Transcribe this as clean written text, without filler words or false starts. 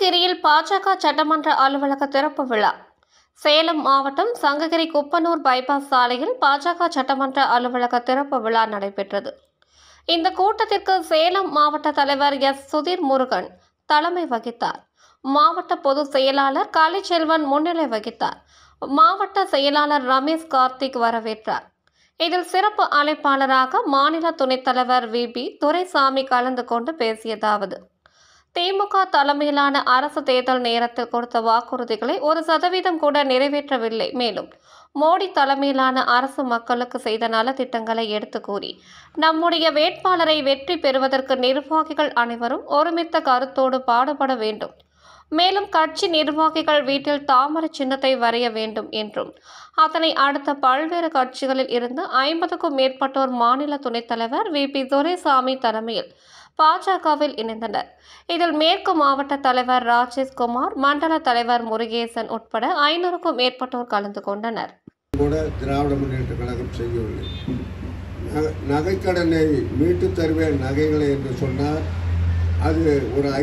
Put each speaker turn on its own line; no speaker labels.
சங்ககிரியில் பாஜக சட்டமன்ற அலுவலக திறப்பு விழா. சேலம் மாவட்டம் சங்ககிரி குப்பனூர் பைபாஸ் சாலையில் பாஜக சட்டமன்ற அலுவலக திறப்பு விழா நடைபெற்றது. இந்த கூட்டத்திற்கு சேலம் மாவட்ட தலைவர் எஸ். சுதீர் முருகன் தலைமை வகித்தார். மாவட்ட பொதுச் செயலாளர் காளிச்செல்வன் முன்னிலை வகித்தார். மாவட்ட செயலாளர் ரமேஷ் கார்த்திக் வரவேற்றார். இதில் சிறப்பு அழைப்பாளராக மாநில துணைத் தலைவர் வி. துரைசாமி கலந்து கொண்டு பேசியதாவது: திமுக தலைமையிலான அரசு தேர்தல் நேரத்தில் கொடுத்த வாக்குறுதிகளை 1% கூட நிறைவேற்றவில்லை. மேலும் மோடி தலைமையிலான அரசு மக்களுக்கு செய்த நலத்திட்டங்களை எடுத்து கூறி நம்முடைய வேட்பாளரை வெற்றி பெறுவதற்கு நிர்வாகிகள் அனைவரும் ஒருமித்த கருத்தோடு பாடுபட வேண்டும். மேலும் கட்சி நிர்வாகிகள் வீட்டில் தாமரை சின்னத்தை வரைய வேண்டும் என்றும், அதனை அடுத்த பல்வேறு கட்சிகளில் இருந்து 50க்கும் மேற்பட்டோர் மாநில துணைத் தலைவர் வி. துரைசாமி தலைமையில் பாஜகவில் இணைந்தனர். இதில் மேற்கு மாவட்ட தலைவர் ராஜேஷ்குமார், மண்டல தலைவர் முருகேசன் உட்பட 500க்கும் மேற்பட்டோர் கலந்து கொண்டனர்.
கூட திராவிட முன்னேற்ற கழகம் செய்யவில்லை. நகைக்கடனை மீட்டு தருவேன் நகைகளை என்று சொன்னார். அது ஒரு